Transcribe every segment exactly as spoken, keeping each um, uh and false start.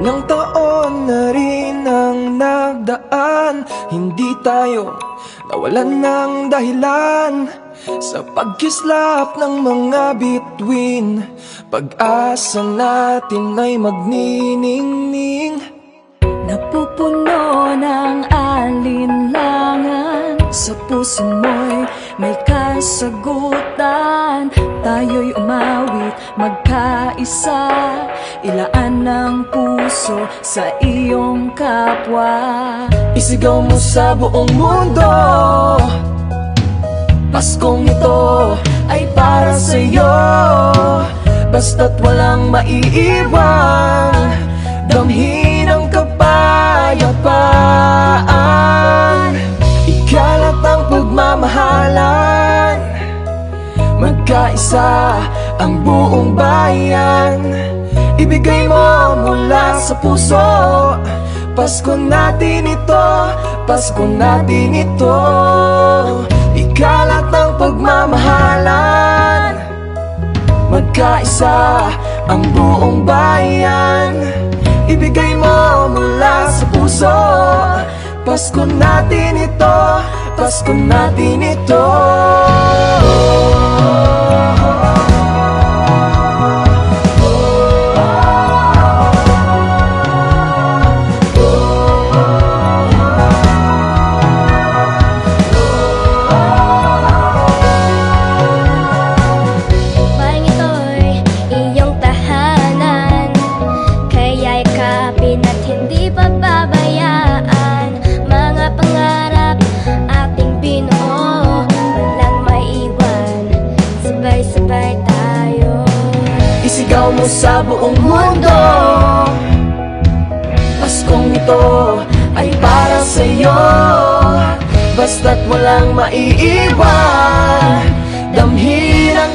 Ilang taon na rin ang nagdaan, hindi tayo nawalan ng dahilan sa pagkislap ng mga bituin. Pag-asa natin ay magniningning, napupuno ng alinlangan. Sa puso mo'y may kasagutan. Tayo'y umawit magkaisa, ilaan ng puso sa iyong kapwa. Isigaw mo sa buong mundo, Paskong ito ay para sa'yo. Basta't walang maiiwan, damhin ang kapayapaan. Ikalat ang pagmamahalan, magkaisa ang buong bayan. Ibigay mo mula sa puso, Pasko natin ito, Pasko natin ito. Ikalat ang pagmamahalan, magkaisa ang buong bayan. Ibigay mo mula sa puso, Pasko natin ito, Pasko natin ito. Isigaw mo sa buong mundo, Paskong ito ay para sa'yo. Basta't walang maiiwan, damhin ang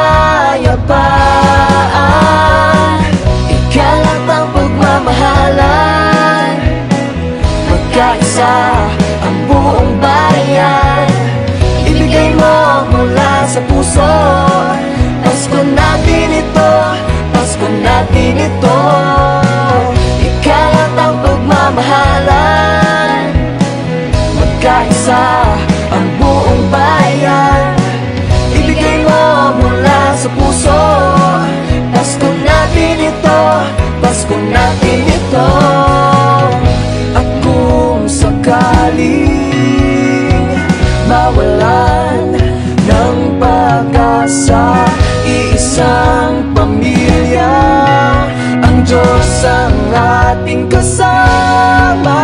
kapayapaan. Ikalat ang pagmamahalan, magkaisa ang buong bayan. Ibigay mo mula sa puso, Pasko natin ito, Pasko natin ito. Ikalat ang pagmamahalan, magkaisa ang buong bayan. Ibigay mo mula sa puso, Pasko natin ito, Pasko natin ito. At kung sakaling mawalan ng pag-asa iisang pamilya, ang Diyos ang ating kasama.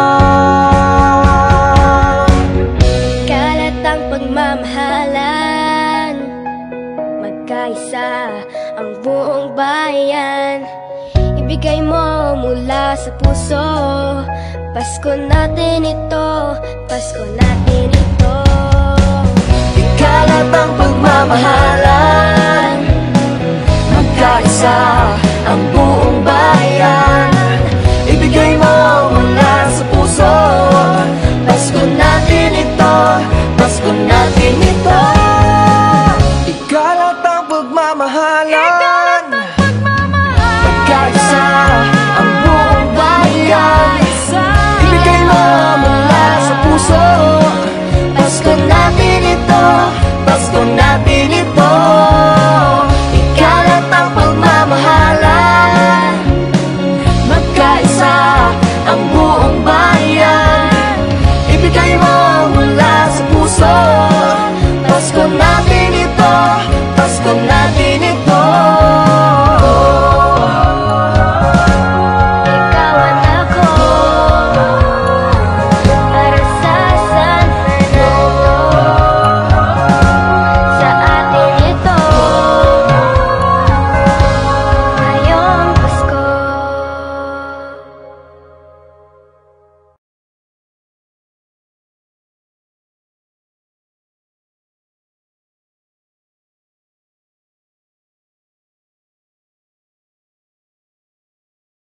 Kalat ang pagmamahalan, magkaisa ang buong bayan. Ibigay mo mula sa puso, Pasko natin ito, Pasko natin ito. Ikalat ang pagmamahalan, magkaisa ang buong bayan.